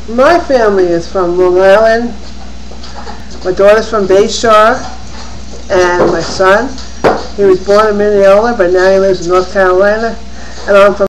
My family is from Long Island. My daughter's from Bayshore, and my son, he was born in Mineola, but now he lives in North Carolina, and I'm from